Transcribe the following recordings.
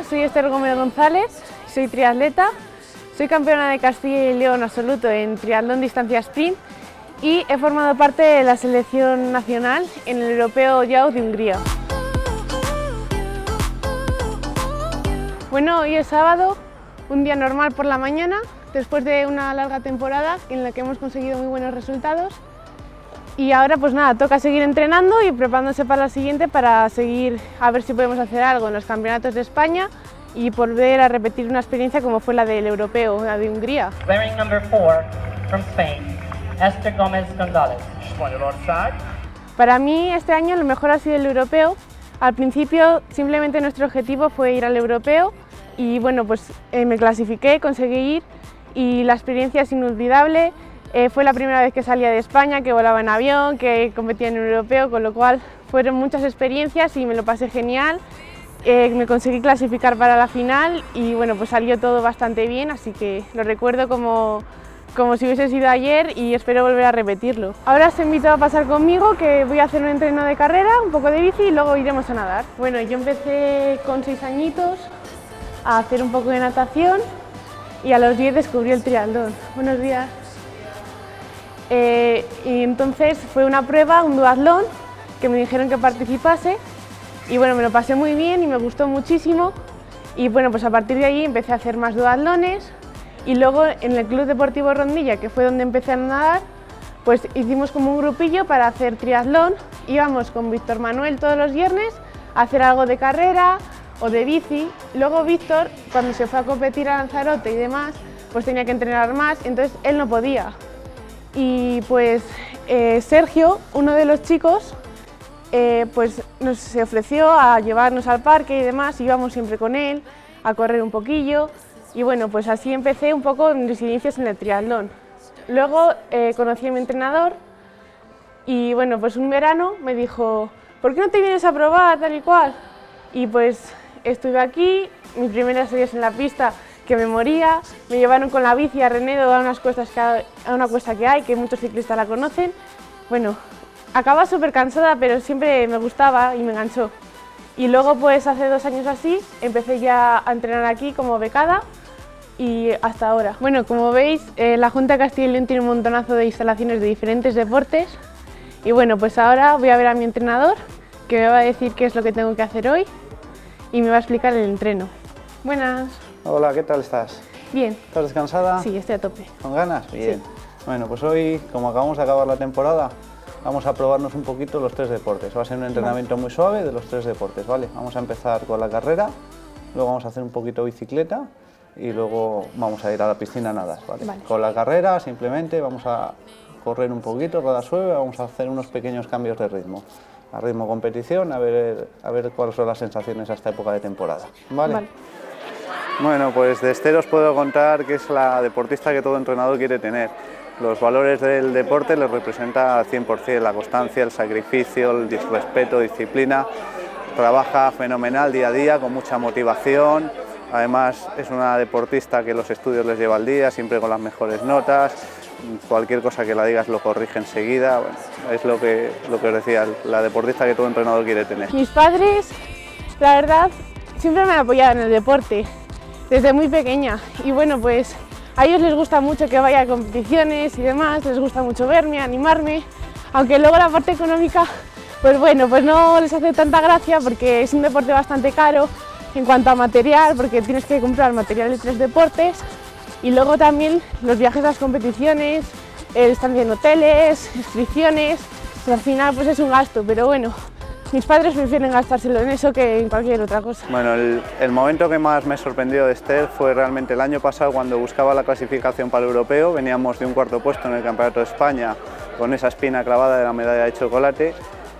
soy Esther Gómez González, soy triatleta, soy campeona de Castilla y León absoluto en triatlón distancia sprint y he formado parte de la selección nacional en el Europeo Youth de Hungría. Bueno, hoy es sábado, un día normal por la mañana, después de una larga temporada en la que hemos conseguido muy buenos resultados. Y ahora pues nada, toca seguir entrenando y preparándose para la siguiente para seguir a ver si podemos hacer algo en los campeonatos de España y volver a repetir una experiencia como fue la del europeo, la de Hungría. Wearing number 4 from Spain, Esther Gómez González. Para mí este año lo mejor ha sido el europeo. Al principio simplemente nuestro objetivo fue ir al europeo y bueno, pues me clasifiqué, conseguí ir y la experiencia es inolvidable. Fue la primera vez que salía de España, que volaba en avión, que competía en el europeo, con lo cual fueron muchas experiencias y me lo pasé genial. Me conseguí clasificar para la final y bueno, pues salió todo bastante bien, así que lo recuerdo como si hubiese sido ayer y espero volver a repetirlo. Ahora os invito a pasar conmigo, que voy a hacer un entreno de carrera, un poco de bici y luego iremos a nadar. Bueno, yo empecé con 6 añitos a hacer un poco de natación y a los 10 descubrí el triatlón. Buenos días. Y entonces fue una prueba, un duatlón, que me dijeron que participase y bueno, me lo pasé muy bien y me gustó muchísimo y bueno, pues a partir de ahí empecé a hacer más duatlones y luego en el Club Deportivo Rondilla, que fue donde empecé a nadar, pues hicimos como un grupillo para hacer triatlón. Íbamos con Víctor Manuel todos los viernes a hacer algo de carrera o de bici. Luego Víctor, cuando se fue a competir a Lanzarote y demás, pues tenía que entrenar más, entonces él no podía. Y pues Sergio, uno de los chicos, pues se ofreció a llevarnos al parque y demás, íbamos siempre con él a correr un poquillo y bueno, pues así empecé un poco mis inicios en el triatlón. Luego conocí a mi entrenador y bueno, pues un verano me dijo, ¿por qué no te vienes a probar tal y cual? Y pues estuve aquí, mis primeras series en la pista, que me moría, me llevaron con la bici a Renedo a una cuesta que hay, que muchos ciclistas la conocen. Bueno, acababa súper cansada, pero siempre me gustaba y me enganchó. Y luego pues hace 2 años así, empecé ya a entrenar aquí como becada y hasta ahora. Bueno, como veis, la Junta de Castilla y León tiene un montonazo de instalaciones de diferentes deportes y bueno, pues ahora voy a ver a mi entrenador, que me va a decir qué es lo que tengo que hacer hoy y me va a explicar el entreno. Buenas. Hola, ¿qué tal estás? Bien. ¿Estás descansada? Sí, estoy a tope. ¿Con ganas? Bien. Sí. Bueno, pues hoy, como acabamos de acabar la temporada, vamos a probarnos un poquito los 3 deportes. Va a ser un entrenamiento muy suave de los 3 deportes, ¿vale? Vamos a empezar con la carrera, luego vamos a hacer un poquito bicicleta y luego vamos a ir a la piscina a nadar, ¿vale? Vale. Con la carrera simplemente vamos a correr un poquito, rueda suave, vamos a hacer unos pequeños cambios de ritmo. A ritmo competición, a ver cuáles son las sensaciones a esta época de temporada, ¿vale? Vale. Bueno, pues de Esther os puedo contar que es la deportista que todo entrenador quiere tener. Los valores del deporte les representa al 100%, la constancia, el sacrificio, el respeto, disciplina. Trabaja fenomenal día a día, con mucha motivación. Además es una deportista que los estudios les lleva al día, siempre con las mejores notas. Cualquier cosa que la digas lo corrige enseguida. Bueno, es lo que os decía, la deportista que todo entrenador quiere tener. Mis padres, la verdad, siempre me han apoyado en el deporte, desde muy pequeña. Y bueno, pues a ellos les gusta mucho que vaya a competiciones y demás, les gusta mucho verme, animarme, aunque luego la parte económica, pues bueno, pues no les hace tanta gracia porque es un deporte bastante caro en cuanto a material, porque tienes que comprar material de 3 deportes y luego también los viajes a las competiciones, estancia en hoteles, inscripciones, pues al final pues es un gasto, pero bueno. Mis padres prefieren gastárselo en eso que en cualquier otra cosa. Bueno, el momento que más me sorprendió de Esther fue realmente el año pasado cuando buscaba la clasificación para el europeo. Veníamos de un 4.º puesto en el Campeonato de España con esa espina clavada de la medalla de chocolate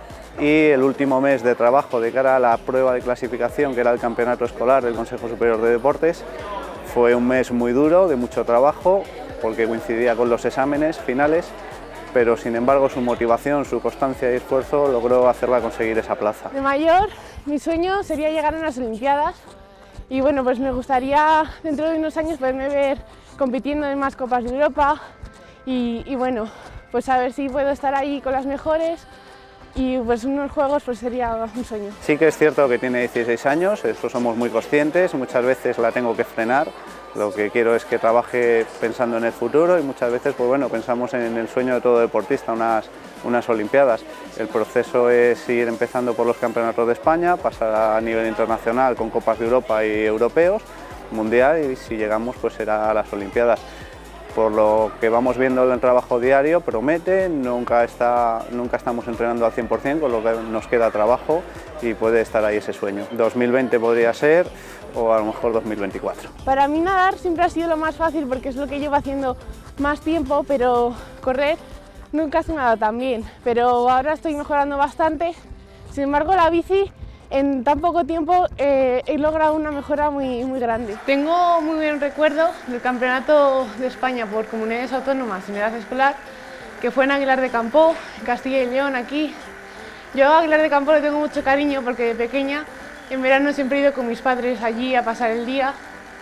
y el último mes de trabajo de cara a la prueba de clasificación, que era el Campeonato Escolar del Consejo Superior de Deportes, fue un mes muy duro, de mucho trabajo, porque coincidía con los exámenes finales, pero sin embargo su motivación, su constancia y esfuerzo logró hacerla conseguir esa plaza. De mayor, mi sueño sería llegar a unas Olimpiadas y bueno, pues me gustaría dentro de unos años poderme ver compitiendo en más Copas de Europa y bueno, pues a ver si puedo estar ahí con las mejores y pues unos juegos pues sería un sueño. Sí que es cierto que tiene 16 años, eso somos muy conscientes, muchas veces la tengo que frenar, lo que quiero es que trabaje pensando en el futuro y muchas veces pues bueno, pensamos en el sueño de todo deportista, unas Olimpiadas. El proceso es ir empezando por los campeonatos de España, pasar a nivel internacional con Copas de Europa y europeos, mundial, y si llegamos pues será a las Olimpiadas. Por lo que vamos viendo en el trabajo diario, promete, nunca estamos entrenando al 100%, con lo que nos queda trabajo y puede estar ahí ese sueño. 2020 podría ser, o a lo mejor 2024. Para mí nadar siempre ha sido lo más fácil porque es lo que llevo haciendo más tiempo, pero correr nunca se me ha dado tan bien. Pero ahora estoy mejorando bastante, sin embargo la bici en tan poco tiempo he logrado una mejora muy grande. Tengo muy buen recuerdo del Campeonato de España por Comunidades Autónomas en edad escolar, que fue en Aguilar de Campoo, en Castilla y León, aquí. Yo a Aguilar de Campoo le tengo mucho cariño porque de pequeña, en verano siempre he ido con mis padres allí a pasar el día.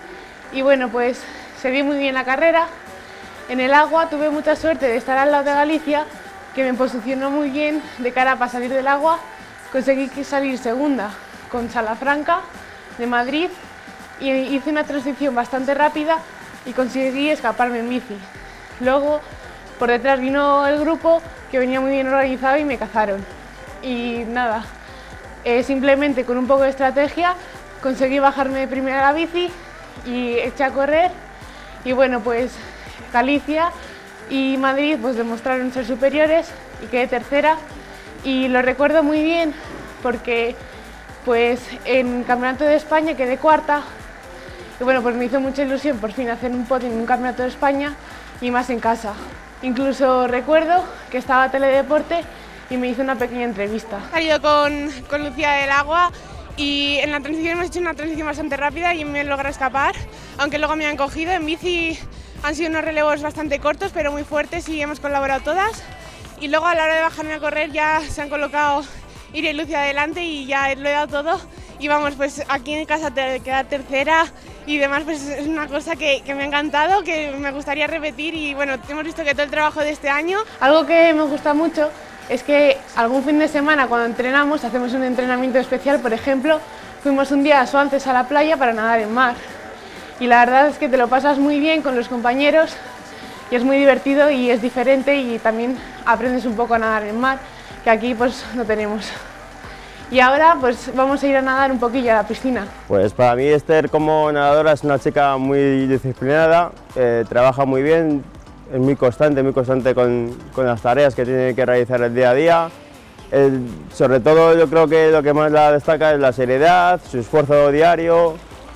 Y bueno, pues se dio muy bien la carrera. En el agua tuve mucha suerte de estar al lado de Galicia, que me posicionó muy bien de cara para salir del agua. Conseguí salir segunda con Salafranca de Madrid y hice una transición bastante rápida y conseguí escaparme en bici. Luego por detrás vino el grupo que venía muy bien organizado y me cazaron. Y nada, simplemente con un poco de estrategia conseguí bajarme de primera a la bici y eché a correr. Y bueno, pues Galicia y Madrid pues demostraron ser superiores y quedé tercera. Y lo recuerdo muy bien porque pues en Campeonato de España quedé cuarta y bueno, pues me hizo mucha ilusión por fin hacer un podio en un Campeonato de España y más en casa. Incluso recuerdo que estaba Teledeporte y me hizo una pequeña entrevista. He salido con Lucía del Agua y en la transición hemos hecho una transición bastante rápida y me logra escapar, aunque luego me han cogido. En bici han sido unos relevos bastante cortos pero muy fuertes y hemos colaborado todas. Y luego a la hora de bajarme a correr ya se han colocado Ira y Lucia adelante y ya lo he dado todo. Y vamos, pues aquí en casa te queda tercera y demás, pues es una cosa que me ha encantado, que me gustaría repetir y bueno, hemos visto que todo el trabajo de este año. Algo que me gusta mucho es que algún fin de semana cuando entrenamos, hacemos un entrenamiento especial, por ejemplo, fuimos un día a Suances a la playa para nadar en mar. Y la verdad es que te lo pasas muy bien con los compañeros. Y es muy divertido y es diferente y también aprendes un poco a nadar en mar, que aquí pues no tenemos. Y ahora pues vamos a ir a nadar un poquillo a la piscina. Pues para mí Esther como nadadora es una chica muy disciplinada, trabaja muy bien, es muy constante con las tareas que tiene que realizar el día a día. Sobre todo yo creo que lo que más la destaca es la seriedad, su esfuerzo diario,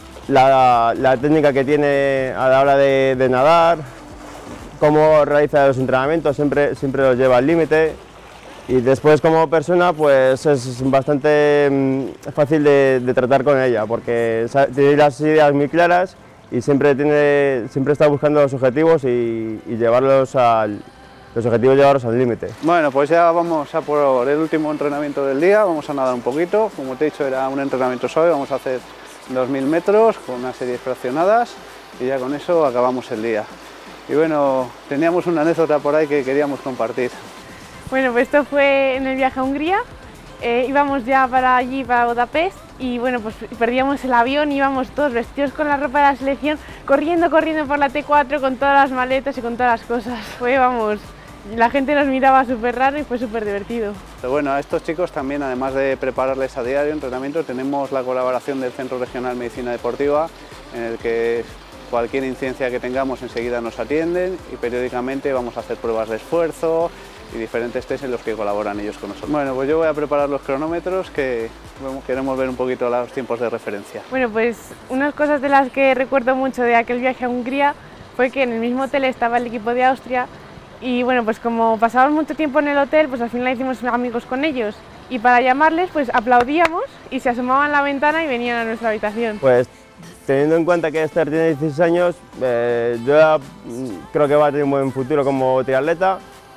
la técnica que tiene a la hora de nadar, cómo realiza los entrenamientos, siempre los lleva al límite. Y después como persona pues es bastante fácil de tratar con ella porque tiene las ideas muy claras y siempre está buscando los objetivos y llevarlos al límite. Bueno, pues ya vamos a por el último entrenamiento del día, vamos a nadar un poquito. Como te he dicho, era un entrenamiento suave, vamos a hacer 2000 metros con una serie de fraccionadas y ya con eso acabamos el día. Y bueno, teníamos una anécdota por ahí que queríamos compartir. Bueno, pues esto fue en el viaje a Hungría, íbamos ya para allí, para Budapest, y bueno, pues perdíamos el avión, íbamos todos vestidos con la ropa de la selección, corriendo por la T4 con todas las maletas y con todas las cosas. Fue, vamos, la gente nos miraba súper raro y fue súper divertido. Pero bueno, a estos chicos también, además de prepararles a diario entrenamiento, tenemos la colaboración del Centro Regional Medicina Deportiva, en el que cualquier incidencia que tengamos enseguida nos atienden y periódicamente vamos a hacer pruebas de esfuerzo y diferentes test en los que colaboran ellos con nosotros. Bueno, pues yo voy a preparar los cronómetros que queremos ver un poquito los tiempos de referencia. Bueno, pues unas cosas de las que recuerdo mucho de aquel viaje a Hungría fue que en el mismo hotel estaba el equipo de Austria y bueno, pues como pasábamos mucho tiempo en el hotel, pues al final hicimos amigos con ellos y para llamarles pues aplaudíamos y se asomaban a la ventana y venían a nuestra habitación. Pues teniendo en cuenta que Esther tiene 16 años, yo creo que va a tener un buen futuro como triatleta.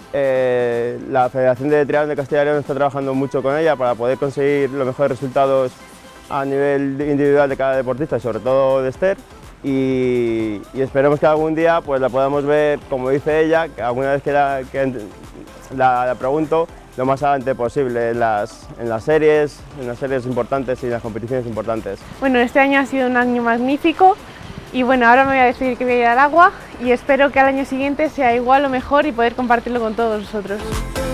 La Federación de Triatlón de Castilla y León está trabajando mucho con ella para poder conseguir los mejores resultados a nivel individual de cada deportista, sobre todo de Esther, y esperemos que algún día pues la podamos ver, como dice ella, que alguna vez que la pregunto, lo más adelante posible en las series importantes y en las competiciones importantes. Bueno, este año ha sido un año magnífico y bueno, ahora me voy a decidir que voy a ir al agua y espero que al año siguiente sea igual o mejor y poder compartirlo con todos vosotros.